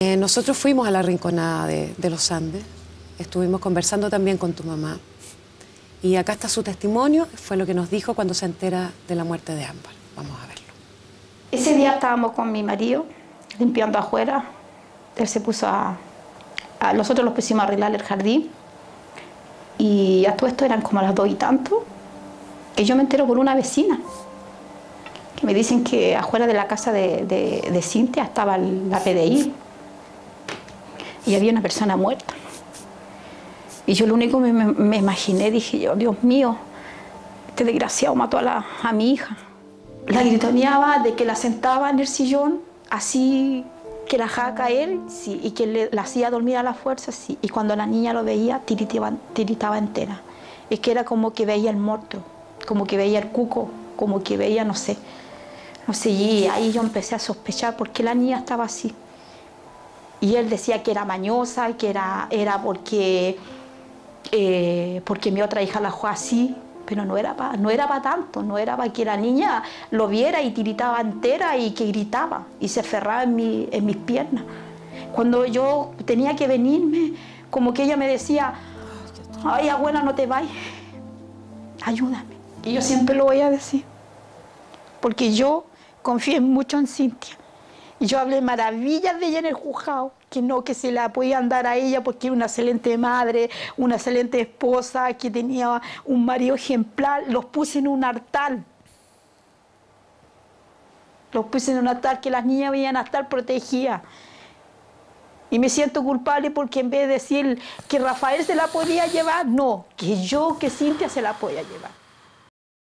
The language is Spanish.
Nosotros fuimos a la Rinconada de los Andes, estuvimos conversando también con tu mamá y acá está su testimonio, fue lo que nos dijo cuando se entera de la muerte de Ámbar. Vamos a verlo. Ese día estábamos con mi marido limpiando afuera, él se puso nosotros los pusimos a arreglar el jardín y a todo esto eran como a las 2 y tanto, que yo me entero por una vecina, que me dicen que afuera de la casa de Cintia estaba la PDI y había una persona muerta. Y yo lo único que me imaginé, dije yo, Dios mío, este desgraciado mató a mi hija. La gritoneaba de que la sentaba en el sillón, así que la dejaba caer, sí, y que la hacía dormir a la fuerza, sí. Y cuando la niña lo veía, tiritaba entera. Es que era como que veía el monstruo, como que veía el cuco, como que veía, no sé, y ahí yo empecé a sospechar por qué la niña estaba así. Y él decía que era mañosa, que era porque mi otra hija la jugó así, pero no era para tanto, no era para que la niña lo viera y tiritaba entera y que gritaba y se aferraba en mis piernas. Cuando yo tenía que venirme, como que ella me decía, ay abuela, no te vayas, ayúdame. Y yo siempre lo voy a decir, porque yo confié mucho en Cintia. Y yo hablé maravillas de ella en el juzgado, que se la podían dar a ella porque era una excelente madre, una excelente esposa, que tenía un marido ejemplar. Los puse en un altar. Los puse en un altar que las niñas veían a estar protegidas. Y me siento culpable porque en vez de decir que Rafael se la podía llevar, no, que Cintia se la podía llevar.